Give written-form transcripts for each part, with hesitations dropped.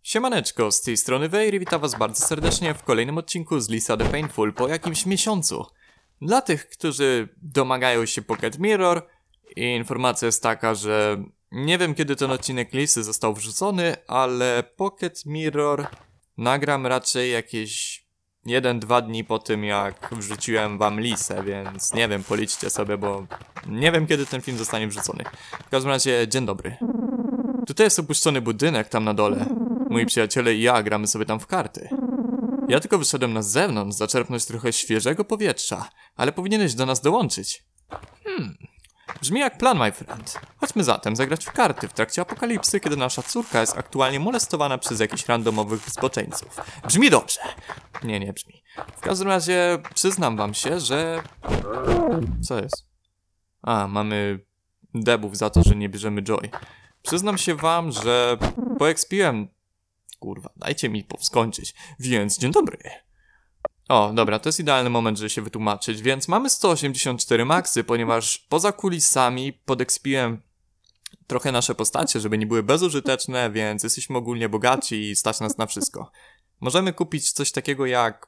Siemaneczko, z tej strony Wejr i witam was bardzo serdecznie w kolejnym odcinku z Lisa the Painful po jakimś miesiącu. Dla tych, którzy domagają się Pocket Mirror, informacja jest taka, że nie wiem kiedy ten odcinek Lisy został wrzucony, ale Pocket Mirror nagram raczej jakieś 1-2 dni po tym jak wrzuciłem wam Lisę, więc nie wiem, policzcie sobie, bo nie wiem kiedy ten film zostanie wrzucony. W każdym razie, dzień dobry. Tutaj jest opuszczony budynek tam na dole. Moi przyjaciele i ja gramy sobie tam w karty. Ja tylko wyszedłem na zewnątrz, zaczerpnąć trochę świeżego powietrza, ale powinieneś do nas dołączyć. Brzmi jak plan, my friend. Chodźmy zatem zagrać w karty w trakcie apokalipsy, kiedy nasza córka jest aktualnie molestowana przez jakichś randomowych zboczeńców. Brzmi dobrze. Nie brzmi. W każdym razie przyznam wam się, że... Co jest? Mamy debów za to, że nie bierzemy Joy. Przyznam się wam, że poekspiłem... Kurwa, dajcie mi skończyć. Więc dzień dobry. O, dobra, to jest idealny moment, żeby się wytłumaczyć. Więc mamy 184 maksy, ponieważ poza kulisami podekspiłem trochę nasze postacie, żeby nie były bezużyteczne, więc jesteśmy ogólnie bogaci i stać nas na wszystko. Możemy kupić coś takiego jak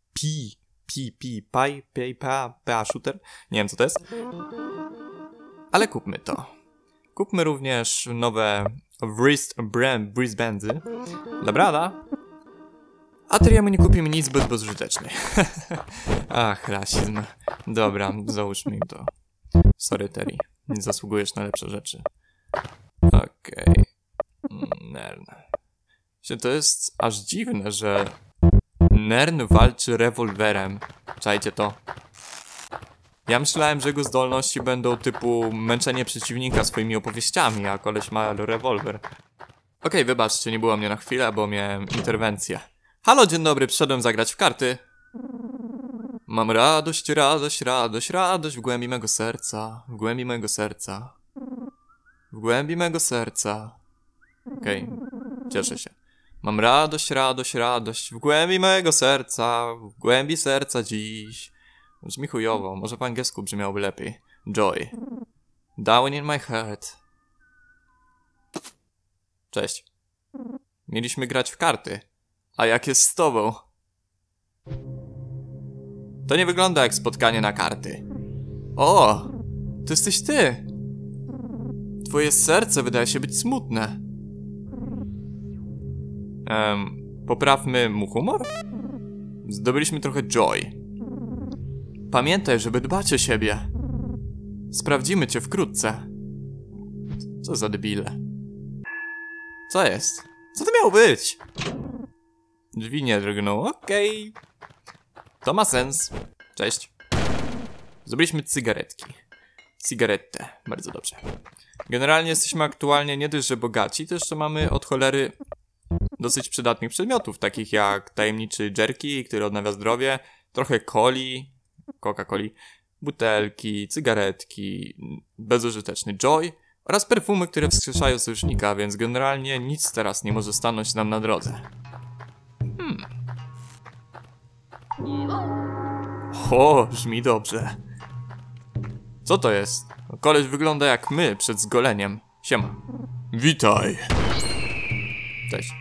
PA Shooter? Nie wiem co to jest. Ale kupmy to. Kupmy również nowe wristbandy dla brada. A Teriemu nie kupimy nic zbyt bezużytecznych. Ach, rasizm. Dobra, załóżmy im to. Sorry, Terry. Nie zasługujesz na lepsze rzeczy. Okej. Nern. To jest aż dziwne, że Nern walczy rewolwerem. Czajcie to. Ja myślałem, że jego zdolności będą typu męczenie przeciwnika swoimi opowieściami, a koleś ma rewolwer. Okej, wybaczcie, nie było mnie na chwilę, bo miałem interwencję. Halo, dzień dobry, przyszedłem zagrać w karty. Mam radość w głębi mego serca, w głębi mego serca, w głębi mego serca. Okej, cieszę się. Mam radość w głębi mego serca, w głębi serca dziś. Brzmi chujowo, może po angielsku brzmiałoby lepiej. Joy. Down in my heart. Cześć. Mieliśmy grać w karty. A jak jest z tobą? To nie wygląda jak spotkanie na karty. O! To jesteś ty! Twoje serce wydaje się być smutne. Poprawmy mu humor? Zdobyliśmy trochę joy. Pamiętaj, żeby dbać o siebie. Sprawdzimy cię wkrótce. Co za debile. Co jest? Co to miało być? Drzwi nie drgną, okej. To ma sens. Cześć. Zrobiliśmy Cigaretę, bardzo dobrze. Generalnie jesteśmy aktualnie nie dość, że bogaci, to jeszcze mamy od cholery dosyć przydatnych przedmiotów, takich jak tajemniczy jerky, który odnawia zdrowie, trochę coli, Coca-Coli, butelki, cygaretki, bezużyteczny joy oraz perfumy, które wskrzeszają sojusznika, więc generalnie nic teraz nie może stanąć nam na drodze. O, brzmi dobrze. Co to jest? Koleś wygląda jak my przed zgoleniem. Siema. Witaj. Cześć.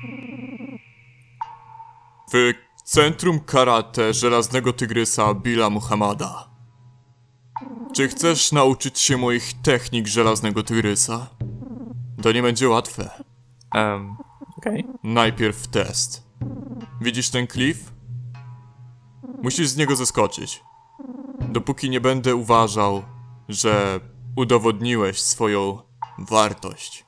W Centrum Karate Żelaznego Tygrysa Billa Muhammada. Czy chcesz nauczyć się moich technik Żelaznego Tygrysa? To nie będzie łatwe. Okej. Najpierw test. Widzisz ten klif? Musisz z niego zeskoczyć. Dopóki nie będę uważał, że udowodniłeś swoją wartość.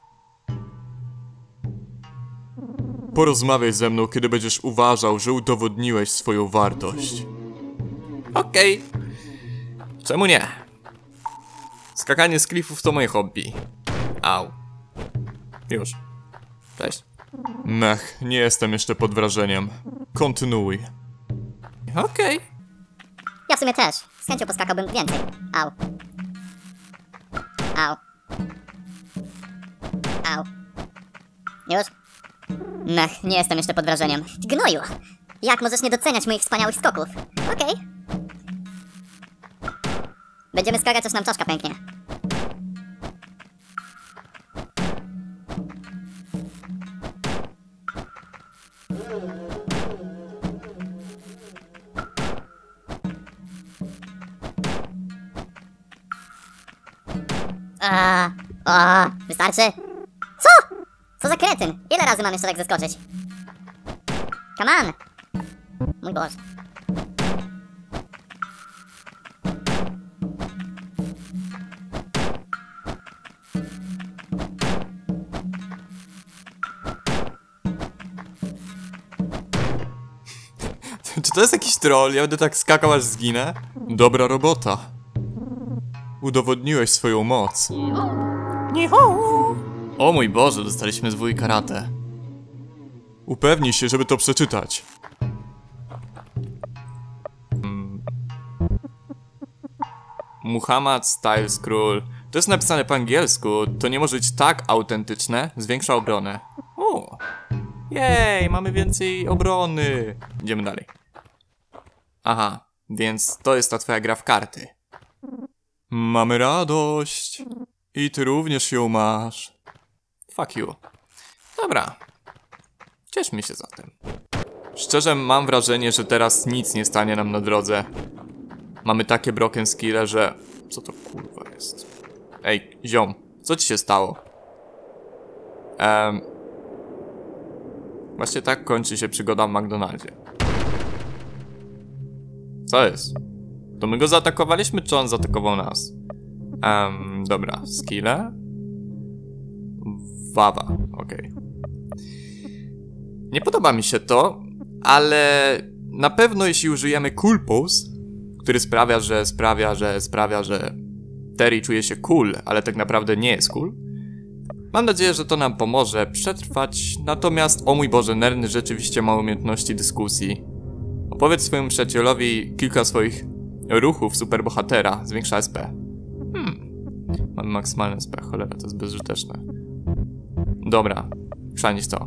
Porozmawiaj ze mną, kiedy będziesz uważał, że udowodniłeś swoją wartość. Okej. Czemu nie? Skakanie z klifów to moje hobby. Au. Już. Cześć. Mech, nie jestem jeszcze pod wrażeniem. Kontynuuj. Okej. Ja w sumie też. Z chęcią poskakałbym więcej. Au. Au. Au. Już? Mech, nie jestem jeszcze pod wrażeniem. Ty gnoju! Jak możesz nie doceniać moich wspaniałych skoków? Okej. Będziemy skakać, aż nam czaszka pęknie. Wystarczy? Co? Co za kretyn? Ile razy mam jeszcze tak zeskoczyć? Come on! Mój Boże. Czy to jest jakiś troll? Ja będę tak skakał, aż zginę? Dobra robota. Udowodniłeś swoją moc. O mój Boże, dostaliśmy zwój karate. Upewnij się, żeby to przeczytać. Muhammad Style Scroll. To jest napisane po angielsku. To nie może być tak autentyczne. Zwiększa obronę. O! Jej, mamy więcej obrony. Idziemy dalej. Aha, więc to jest ta twoja gra w karty. Mamy radość. I ty również ją masz. Fuck you. Dobra. Cieszmy się zatem. Szczerze mam wrażenie, że teraz nic nie stanie nam na drodze. Mamy takie broken skille, że... Co to kurwa jest? Ej, ziom, co ci się stało? Właśnie tak kończy się przygoda w McDonaldzie. Co jest? To my go zaatakowaliśmy, czy on zaatakował nas? Dobra, skille. Wawa, okej. Nie podoba mi się to, ale na pewno jeśli użyjemy cool pose, który sprawia, że Terry czuje się cool, ale tak naprawdę nie jest cool. Mam nadzieję, że to nam pomoże przetrwać, natomiast o mój Boże, Nerny rzeczywiście ma umiejętności dyskusji. Opowiedz swojemu przyjacielowi kilka swoich ruchów superbohatera, zwiększa SP. Mamy maksymalne SP, cholera, to jest bezużyteczne. Dobra, chrzanić to.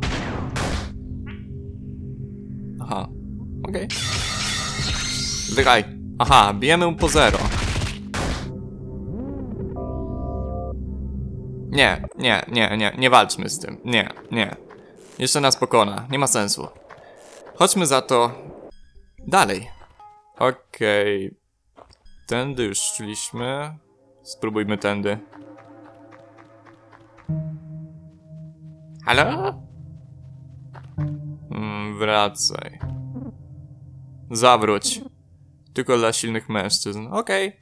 Aha, okej. Zdychaj. Aha, bijemy mu po 0. Nie walczmy z tym. Nie. Jeszcze nas pokona, nie ma sensu. Chodźmy za to dalej. Okej. Tędy już szliśmy. Spróbujmy tędy. Halo? Wracaj. Zawróć. Tylko dla silnych mężczyzn. Okej.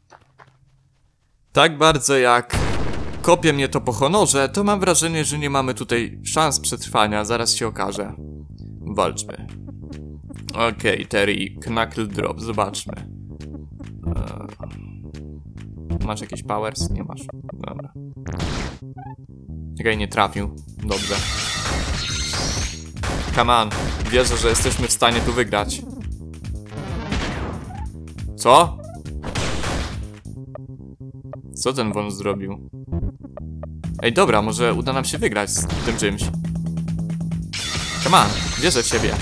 Tak bardzo jak kopie mnie to po honorze, to mam wrażenie, że nie mamy tutaj szans przetrwania. Zaraz się okaże. Walczmy. Okej, Terry. Knuckle drop. Zobaczmy. Masz jakieś powers? Nie masz. Dobra. Czekaj, nie trafił. Dobrze. Come on. Wierzę, że jesteśmy w stanie tu wygrać. Co? Co ten wąż zrobił? Ej, dobra, może uda nam się wygrać z tym czymś. Come on, wierzę w siebie.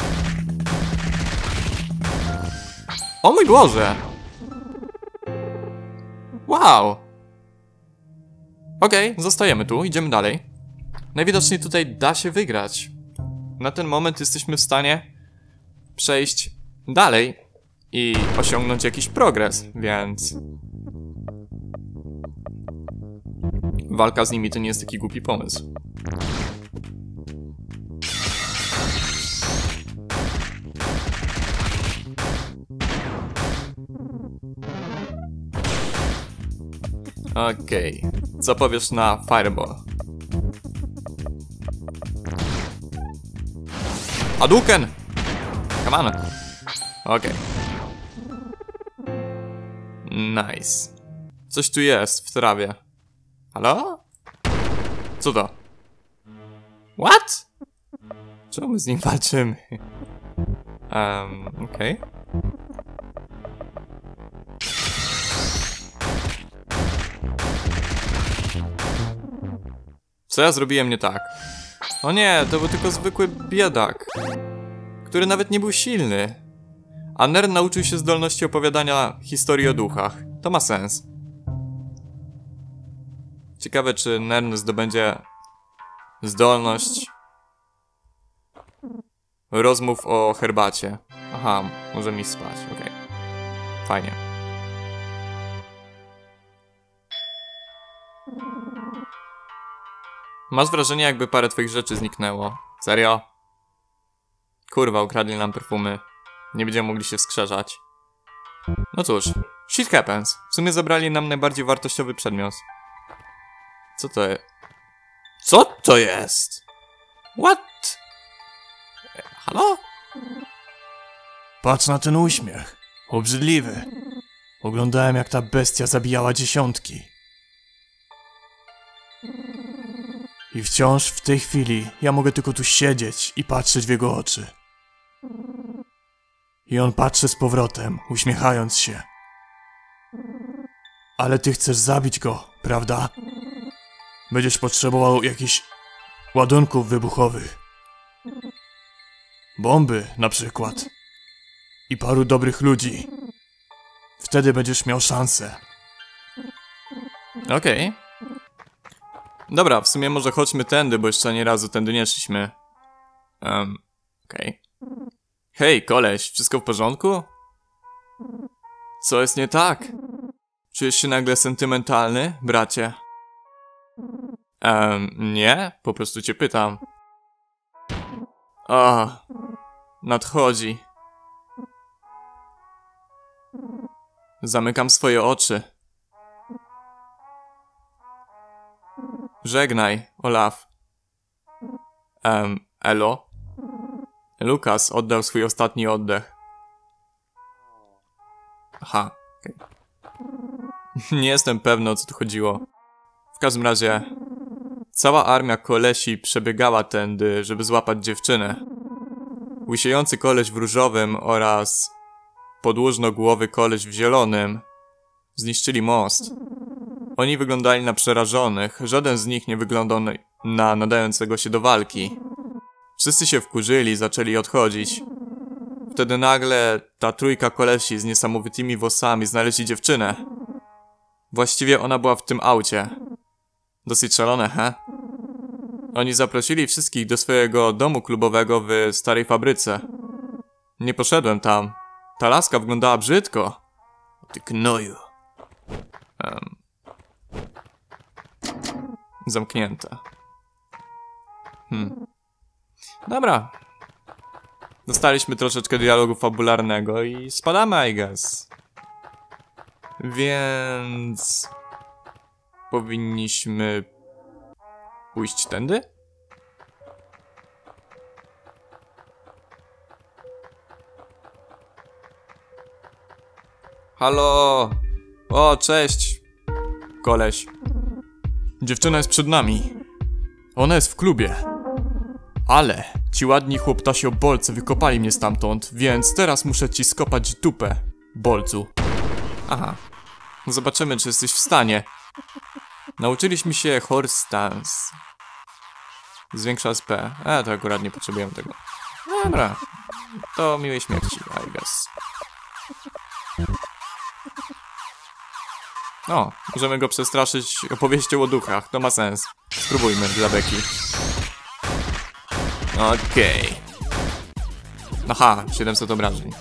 O mój Boże! Wow! Okej, zostajemy tu, idziemy dalej. Najwidoczniej tutaj da się wygrać. Na ten moment jesteśmy w stanie przejść dalej i osiągnąć jakiś progres, więc... Walka z nimi to nie jest taki głupi pomysł. Okej, co powiesz na Fireball? Hadouken! Come on! Okej. Nice. Coś tu jest w trawie. Halo? Co to? What? Czemu my z nim walczymy? Okej. Co ja zrobiłem nie tak? O nie, to był tylko zwykły biedak, który nawet nie był silny. A Nern nauczył się zdolności opowiadania historii o duchach. To ma sens. Ciekawe, czy Nern zdobędzie zdolność rozmów o herbacie. Aha, możemy iść spać, okej. Fajnie. Masz wrażenie, jakby parę twoich rzeczy zniknęło. Serio? Kurwa, ukradli nam perfumy. Nie będziemy mogli się wskrzeszać. No cóż, shit happens. W sumie zabrali nam najbardziej wartościowy przedmiot. Co to jest? Co to jest? What? Halo? Patrz na ten uśmiech. Obrzydliwy. Oglądałem, jak ta bestia zabijała dziesiątki. I wciąż w tej chwili ja mogę tylko tu siedzieć i patrzeć w jego oczy. I on patrzy z powrotem, uśmiechając się. Ale ty chcesz zabić go, prawda? Będziesz potrzebował jakichś ładunków wybuchowych. Bomby, na przykład. I paru dobrych ludzi. Wtedy będziesz miał szansę. Okej. Dobra, w sumie może chodźmy tędy, bo jeszcze ani razu tędy nie szliśmy. Okej. Hej, koleś, wszystko w porządku? Co jest nie tak? Czujesz się nagle sentymentalny, bracie? Nie, po prostu cię pytam. O, nadchodzi. Zamykam swoje oczy. Żegnaj, Olaf. Elo? Lukas oddał swój ostatni oddech. Aha, okej. Nie jestem pewny, o co tu chodziło. W każdym razie, cała armia kolesi przebiegała tędy, żeby złapać dziewczynę. Łysiejący koleś w różowym oraz podłużnogłowy koleś w zielonym zniszczyli most. Oni wyglądali na przerażonych, żaden z nich nie wyglądał na nadającego się do walki. Wszyscy się wkurzyli, zaczęli odchodzić. Wtedy nagle ta trójka kolesi z niesamowitymi włosami znaleźli dziewczynę. Właściwie ona była w tym aucie. Dosyć szalone, he? Oni zaprosili wszystkich do swojego domu klubowego w starej fabryce. Nie poszedłem tam. Ta laska wyglądała brzydko. Ty gnoju. Zamknięte. Dobra. Dostaliśmy troszeczkę dialogu fabularnego i spadamy, I guess. Więc... powinniśmy... pójść tędy? Halo! O, cześć! Koleś. Dziewczyna jest przed nami. Ona jest w klubie. Ale ci ładni chłoptasi obolcy wykopali mnie stamtąd, więc teraz muszę ci skopać dupę, bolcu. Aha. Zobaczymy, czy jesteś w stanie. Nauczyliśmy się horse stance. Zwiększa SP. To akurat nie potrzebujemy tego. Dobra. To miłej śmierci, I guess. O, możemy go przestraszyć opowieścią o duchach. To ma sens. Spróbujmy dla beki. Okej. Aha, 700 obrażeń.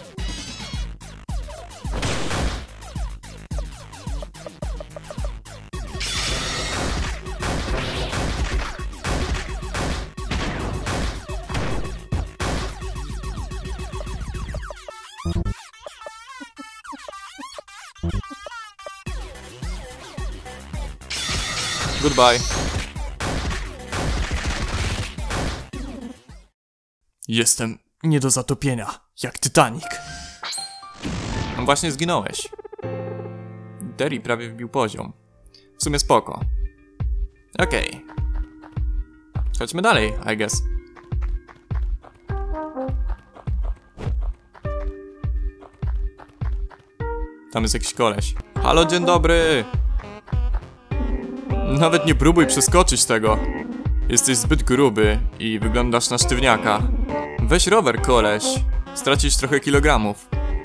Goodbye. Jestem nie do zatopienia, jak Titanic. No właśnie zginąłeś. Derry prawie wbił poziom. W sumie spoko. Okej. Chodźmy dalej, I guess. Tam jest jakiś koleś. Halo, dzień dobry! Nawet nie próbuj przeskoczyć tego. Jesteś zbyt gruby i wyglądasz na sztywniaka. Weź rower, koleś. Stracisz trochę kilogramów.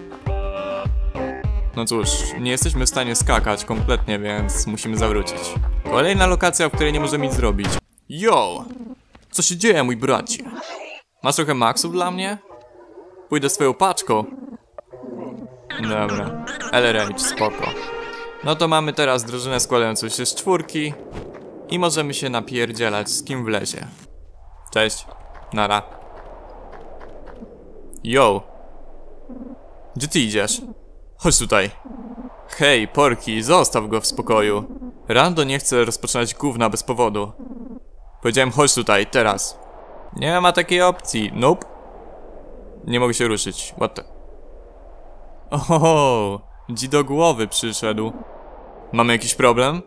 No cóż, nie jesteśmy w stanie skakać kompletnie, więc musimy zawrócić. Kolejna lokacja, w której nie możemy nic zrobić. Yo! Co się dzieje, mój bracie? Masz trochę maksów dla mnie? Pójdę swoją paczką. Dobra. LRH, spoko. No to mamy teraz drużynę składającą się z 4 i możemy się napierdzielać z kim wlezie. Cześć. Nara. Yo. Gdzie ty idziesz? Chodź tutaj. Hej, Porki, zostaw go w spokoju. Rando nie chce rozpoczynać gówna bez powodu. Powiedziałem chodź tutaj, teraz. Nie ma takiej opcji, nope. Nie mogę się ruszyć, what the... Oho, dzi do głowy przyszedł. Mamy jakiś problem?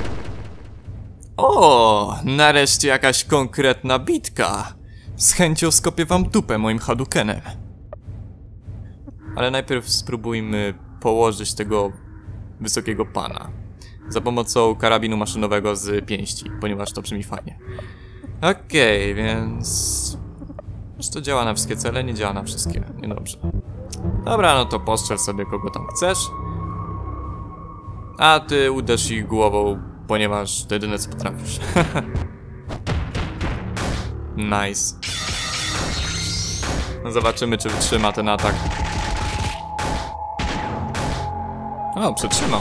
O, nareszcie jakaś konkretna bitka. Z chęcią skopię wam dupę moim Hadukenem. Ale najpierw spróbujmy położyć tego wysokiego pana. Za pomocą karabinu maszynowego z pięści, ponieważ to brzmi fajnie. Okej, więc... Czy to działa na wszystkie cele? Nie działa na wszystkie. Niedobrze. Dobra, no to postrzel sobie kogo tam chcesz. A ty uderz ich głową, ponieważ to jedyne co potrafisz. Nice. No zobaczymy, czy wytrzyma ten atak. O, przetrzymał.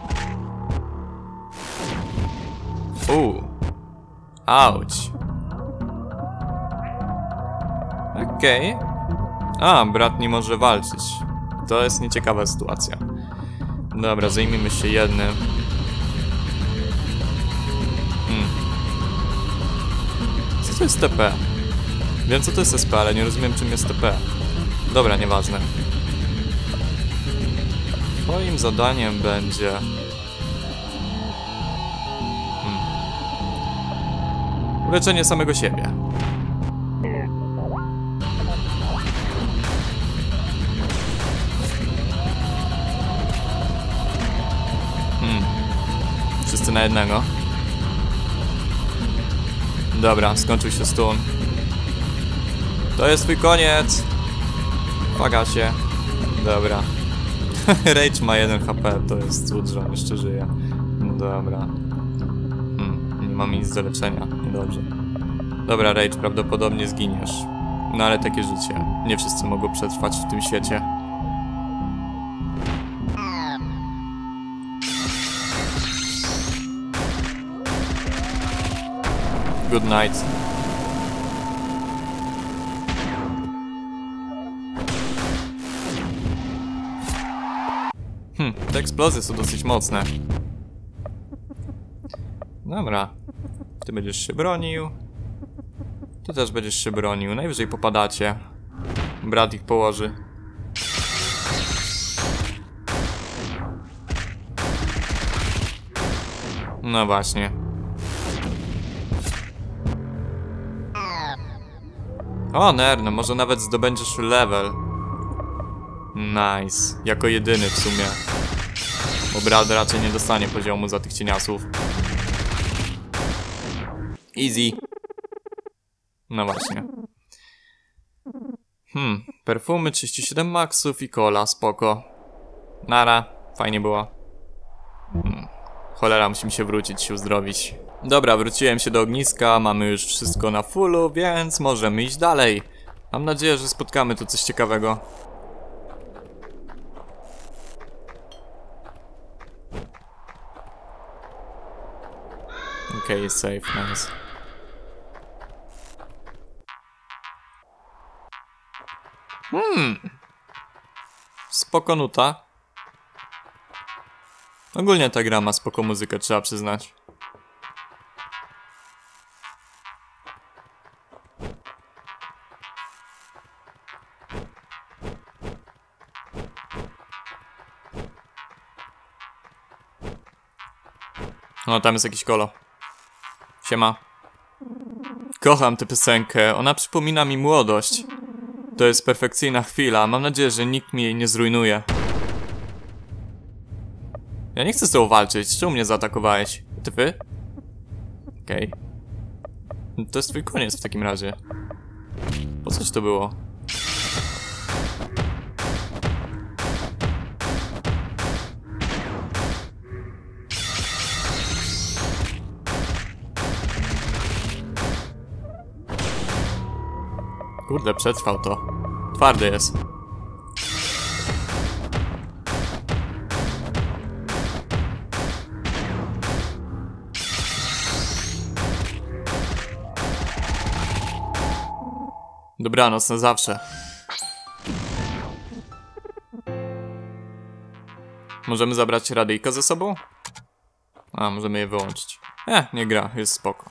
Auć. Okej. A, brat nie może walczyć. To jest nieciekawa sytuacja. Dobra, zajmijmy się jednym. Co to jest TP? Wiem co to jest SP, ale nie rozumiem czym jest TP. Dobra, nieważne. Twoim zadaniem będzie... uleczenie samego siebie. Wszyscy na jednego. Dobra, skończył się stun. To jest twój koniec. Paga się. Dobra. Rage ma 1 HP, to jest cud, że on jeszcze żyje. Dobra. Nie mamy nic do leczenia, niedobrze. Dobra, Rage, prawdopodobnie zginiesz. No ale takie życie. Nie wszyscy mogą przetrwać w tym świecie. Good night. Te eksplozje są dosyć mocne. Dobra. Ty będziesz się bronił. Ty też będziesz się bronił. Najwyżej popadacie. Brat ich położy. No właśnie. O, Nern, może nawet zdobędziesz level. Nice. Jako jedyny w sumie. Bo brat raczej nie dostanie poziomu za tych cieniasów. Easy. No właśnie. Perfumy 37 maksów i cola, spoko. Nara, fajnie było. Cholera, musimy się wrócić, się uzdrowić. Dobra, wróciłem się do ogniska, mamy już wszystko na fullu, więc możemy iść dalej. Mam nadzieję, że spotkamy tu coś ciekawego. Okej, safe, nice. Spoko nuta. Ogólnie ta gra ma spoko muzykę, trzeba przyznać. O, tam jest jakiś kolo. Siema. Kocham tę piosenkę, ona przypomina mi młodość. To jest perfekcyjna chwila, mam nadzieję, że nikt mi jej nie zrujnuje. Ja nie chcę z tobą walczyć, czemu mnie zaatakowałeś? Ty wy? Okej. To jest twój koniec w takim razie. Po co ci to było? Kurde, przetrwał to. Twardy jest. Dobranoc na zawsze. Możemy zabrać radyjko ze sobą? A, możemy je wyłączyć. Nie gra, jest spoko.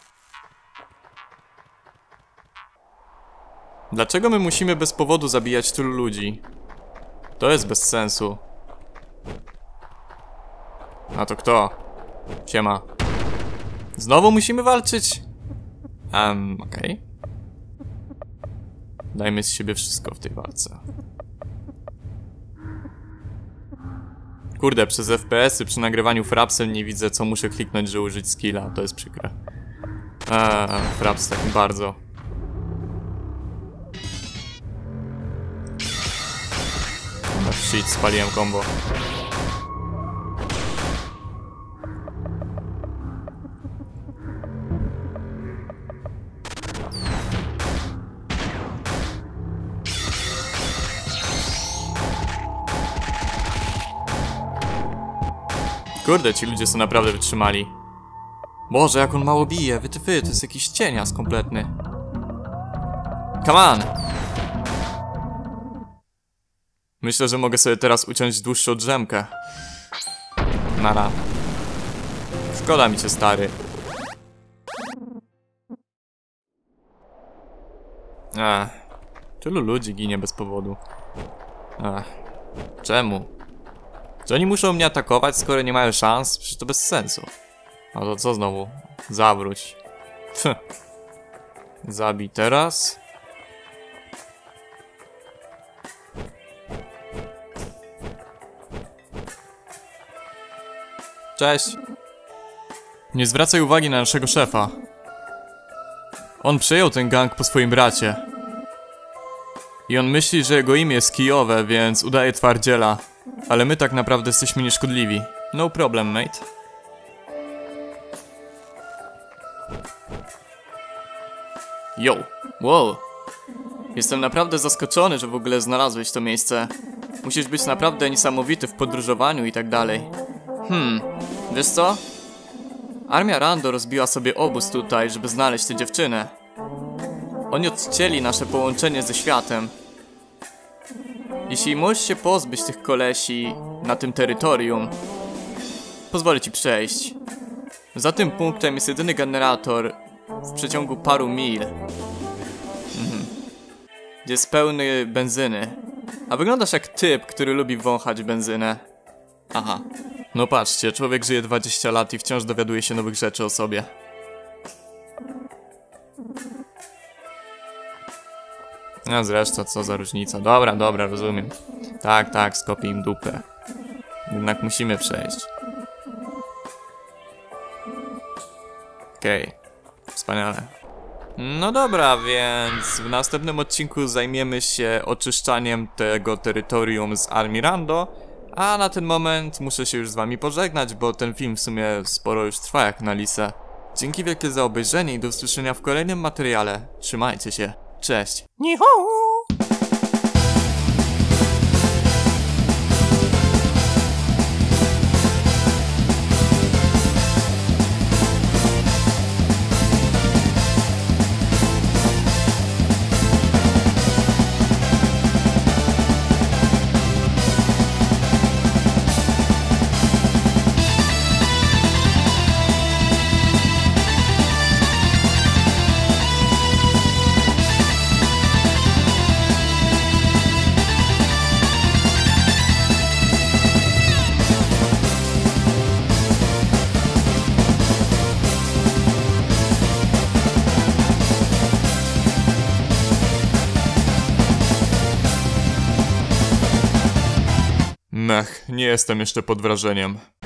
Dlaczego my musimy bez powodu zabijać tylu ludzi? To jest bez sensu. A to kto? Siema. Znowu musimy walczyć? Okej. Dajmy z siebie wszystko w tej walce. Kurde, przez FPS-y przy nagrywaniu frapsem nie widzę, co muszę kliknąć, żeby użyć skilla. To jest przykre. Fraps tak bardzo. Shit, spaliłem combo. Kurde, ci ludzie są naprawdę wytrzymali. Boże, jak on mało bije. Wytyfy, to jest jakiś cienias kompletny. Come on! Myślę, że mogę sobie teraz uciąć dłuższą drzemkę. Nara. Szkoda mi cię, stary. Tylu ludzi ginie bez powodu. Czemu? Czy oni muszą mnie atakować, skoro nie mają szans? Przecież to bez sensu. A to co znowu? Zawróć. Zabij teraz. Cześć. Nie zwracaj uwagi na naszego szefa. On przejął ten gang po swoim bracie. I on myśli, że jego imię jest kijowe, więc udaje twardziela. Ale my tak naprawdę jesteśmy nieszkodliwi. No problem, mate. Yo, wow. Jestem naprawdę zaskoczony, że w ogóle znalazłeś to miejsce. Musisz być naprawdę niesamowity w podróżowaniu i tak dalej. Wiesz co? Armia Rando rozbiła sobie obóz tutaj, żeby znaleźć tę dziewczynę. Oni odcięli nasze połączenie ze światem. Jeśli możesz się pozbyć tych kolesi na tym terytorium, pozwolę ci przejść. Za tym punktem jest jedyny generator w przeciągu paru mil. Jest pełny benzyny. A wyglądasz jak typ, który lubi wąchać benzynę. Aha. No patrzcie, człowiek żyje 20 lat i wciąż dowiaduje się nowych rzeczy o sobie. No zresztą, co za różnica. Dobra, rozumiem. Tak, skopię im dupę. Jednak musimy przejść. Okej. Wspaniale. No dobra, więc w następnym odcinku zajmiemy się oczyszczaniem tego terytorium z Armii Rando. A na ten moment muszę się już z wami pożegnać, bo ten film w sumie sporo już trwa jak na lisę. Dzięki wielkie za obejrzenie i do usłyszenia w kolejnym materiale. Trzymajcie się. Cześć. Nihon! Mech, nie jestem jeszcze pod wrażeniem.